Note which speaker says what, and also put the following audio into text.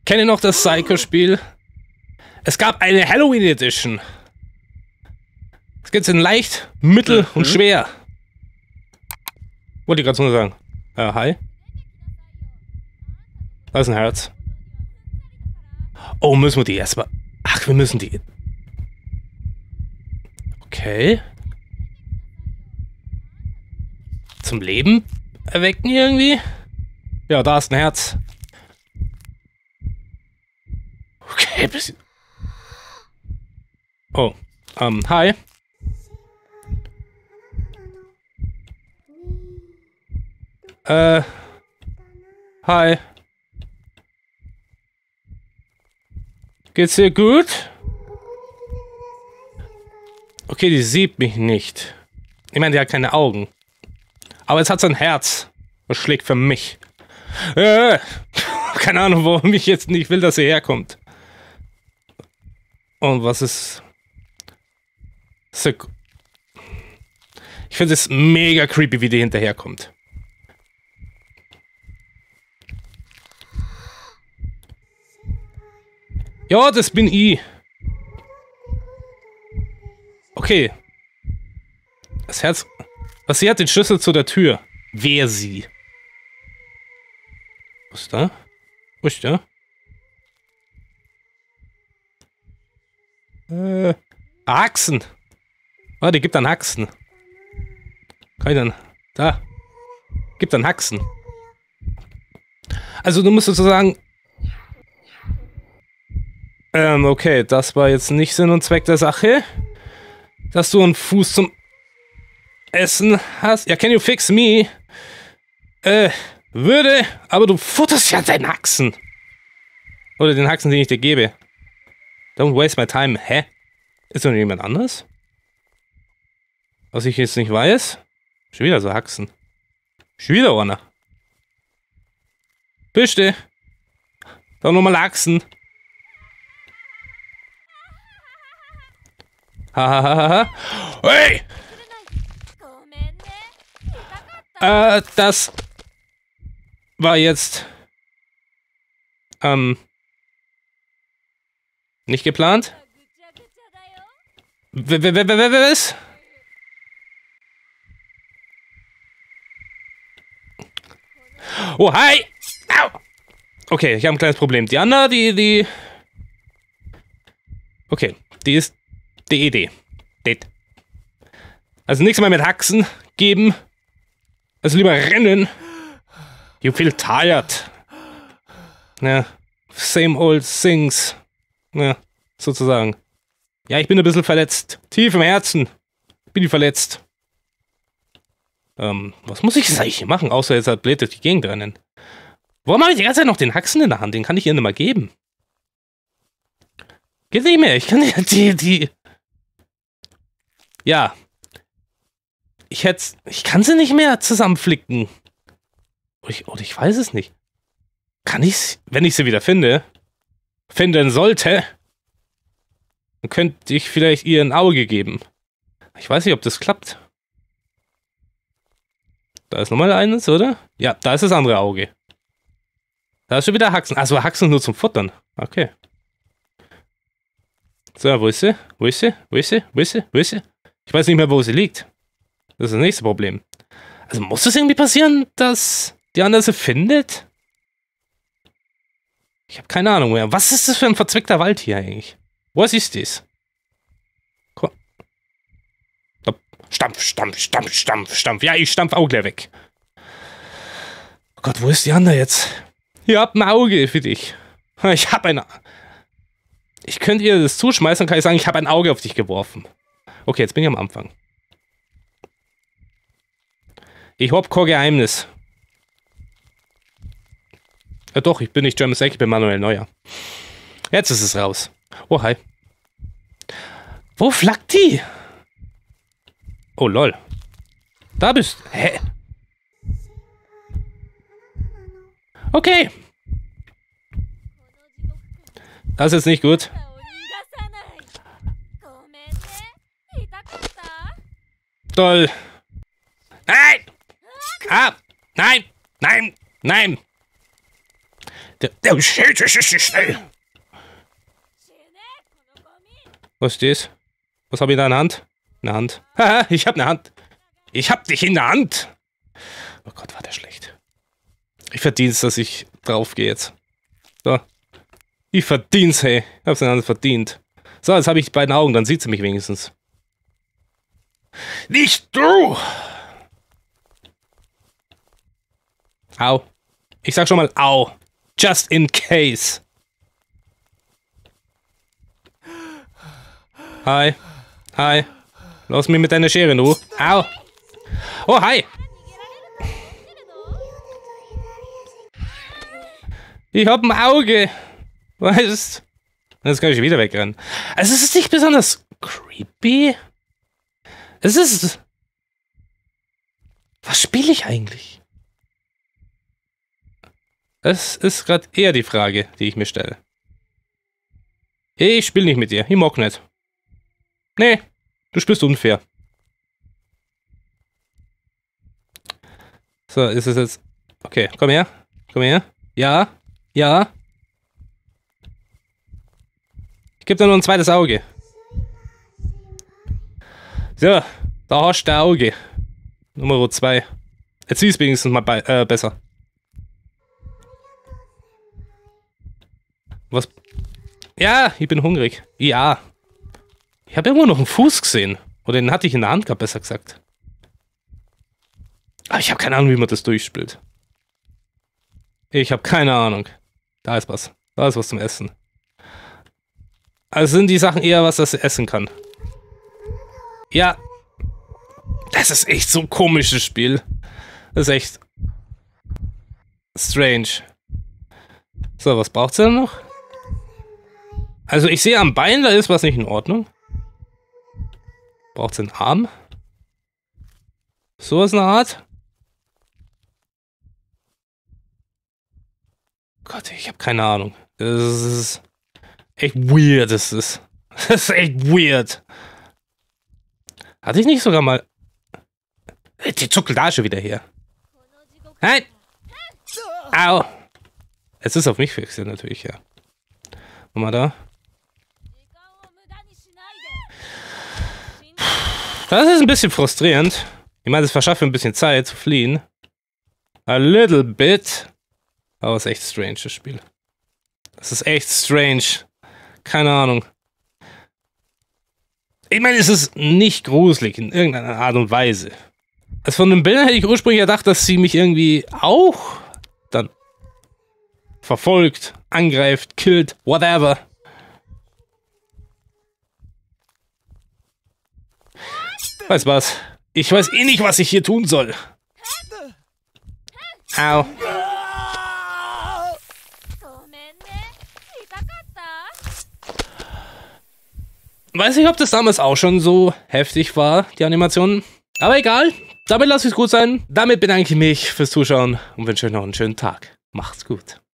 Speaker 1: kenne noch das Psycho-Spiel. Es gab eine Halloween Edition. Es gibt es in leicht, mittel und schwer. Wollte ich gerade so sagen. Hi. Da ist ein Herz. Oh, müssen wir die erstmal... Ach, wir müssen die... Okay. Zum Leben erwecken irgendwie? Ja, da ist ein Herz. Okay, bisschen... Oh, hi. Hi. Geht's dir gut? Okay, die sieht mich nicht. Ich meine, die hat keine Augen. Aber jetzt hat sie ein Herz. Das schlägt für mich. Keine Ahnung, warum ich jetzt nicht will, dass sie herkommt. Und was ist... Ich finde es mega creepy, wie die hinterherkommt. Ja, das bin ich. Okay. Das Herz... Was, sie hat den Schlüssel zu der Tür. Wer sie? Was ist da? Wo ist der? Haxen. Oh, die gibt dann Haxen. Kann ich dann... Da. Gibt dann Haxen. Also du musst sozusagen... okay, das war jetzt nicht Sinn und Zweck der Sache. Dass du einen Fuß zum Essen hast. Ja, can you fix me? Würde, aber du futterst ja deinen Haxen. Oder den Haxen, den ich dir gebe. Don't waste my time. Hä? Ist doch jemand anders? Was ich jetzt nicht weiß? Schon wieder so Haxen. Schon wieder einer. Bitte. Doch nochmal Haxen. Hahaha. Hey! Das war jetzt nicht geplant. Was? Oh, hi! Au! Okay, ich habe ein kleines Problem. Die Anna, die... Okay, die ist DED. Dead. Also nichts mehr mit Haxen geben. Also lieber rennen. You feel tired. Ja, same old things. Ja, sozusagen. Ja, ich bin ein bisschen verletzt. Tief im Herzen. Bin ich verletzt. Was muss ich jetzt eigentlich machen, außer jetzt halt blöd durch die Gegend rennen? Warum habe ich die ganze Zeit noch den Haxen in der Hand? Den kann ich ihr nicht mal geben. Geht nicht mehr. Ich kann die... Ja. Ich kann sie nicht mehr zusammenflicken. Oder ich weiß es nicht. Kann ich's, wenn ich sie wieder finden sollte, dann könnte ich vielleicht ihr ein Auge geben. Ich weiß nicht, ob das klappt. Da ist nochmal eines, oder? Ja, da ist das andere Auge. Da ist schon wieder Haxen. Also Haxen nur zum Futtern. Okay. So, wo ist sie? Wo ist sie? Wo ist sie? Wo ist sie? Wo ist sie? Ich weiß nicht mehr, wo sie liegt. Das ist das nächste Problem. Also muss es irgendwie passieren, dass die andere sie findet? Ich habe keine Ahnung mehr. Was ist das für ein verzwickter Wald hier eigentlich? Was ist das? Stampf, stampf, stampf, stampf, stampf. Ja, ich stampf auch gleich weg. Oh Gott, wo ist die andere jetzt? Ich hab ein Auge für dich. Ich hab ein... Ich könnte ihr das zuschmeißen und kann ich sagen, ich habe ein Auge auf dich geworfen. Okay, jetzt bin ich am Anfang. Ich hab kein Geheimnis. Ja doch, ich bin nicht German Sack, ich bin Manuel Neuer. Jetzt ist es raus. Oh, hi. Wo flackt die? Oh, lol. Da bist du. Hä? Okay. Das ist jetzt nicht gut. Toll. Nein! Ah! Nein! Nein! Nein! Der schnell. Was ist das? Was habe ich da in der Hand? Eine Hand. Haha, ich habe eine Hand. Ich hab dich in der Hand. Oh Gott, war der schlecht. Ich verdien's, dass ich draufgehe jetzt. So. Ich verdien's, hey. Ich hab's einander verdient. So, jetzt habe ich die beiden Augen, dann sieht sie mich wenigstens. Nicht du! Au. Ich sag schon mal au. Just in case. Hi. Hi. Lass mich mit deiner Schere, du. Au. Oh, hi. Ich hab ein Auge. Weißt? Jetzt kann ich wieder wegrennen. Also es ist nicht besonders creepy. Es ist... Was spiele ich eigentlich? Das ist gerade eher die Frage, die ich mir stelle. Ich spiele nicht mit dir. Ich mag nicht. Nee, du spielst unfair. So, ist es jetzt... Okay, komm her. Komm her. Ja. Ja. Ich gebe dir nur ein zweites Auge. So, da hast du ein Auge. Nummer 2. Jetzt siehst du wenigstens mal besser. Was? Ja, ich bin hungrig. Ja. Ich habe irgendwo noch einen Fuß gesehen. Oder den hatte ich in der Hand gehabt, besser gesagt. Aber ich habe keine Ahnung, wie man das durchspielt. Ich habe keine Ahnung. Da ist was. Da ist was zum Essen. Also sind die Sachen eher was, das essen kann. Ja. Das ist echt so ein komisches Spiel. Das ist echt strange. So, was braucht's denn noch? Also ich sehe am Bein, da ist was nicht in Ordnung. Braucht's einen Arm? So ist eine Art. Gott, ich habe keine Ahnung. Das ist echt weird, das ist. Das ist echt weird. Hatte ich nicht sogar mal... Die zuckelt da schon wieder her. Nein! Au! Es ist auf mich fixiert natürlich, ja. Guck mal da. Das ist ein bisschen frustrierend. Ich meine, es verschafft mir ein bisschen Zeit zu fliehen. A little bit. Aber es ist echt strange, das Spiel. Das ist echt strange. Keine Ahnung. Ich meine, es ist nicht gruselig in irgendeiner Art und Weise. Also von den Bildern hätte ich ursprünglich gedacht, dass sie mich irgendwie auch dann verfolgt, angreift, killt, whatever. Weißt was? Ich weiß eh nicht, was ich hier tun soll. Au. Weiß nicht, ob das damals auch schon so heftig war, die Animationen. Aber egal, damit lasse ich es gut sein. Damit bedanke ich mich fürs Zuschauen und wünsche euch noch einen schönen Tag. Macht's gut.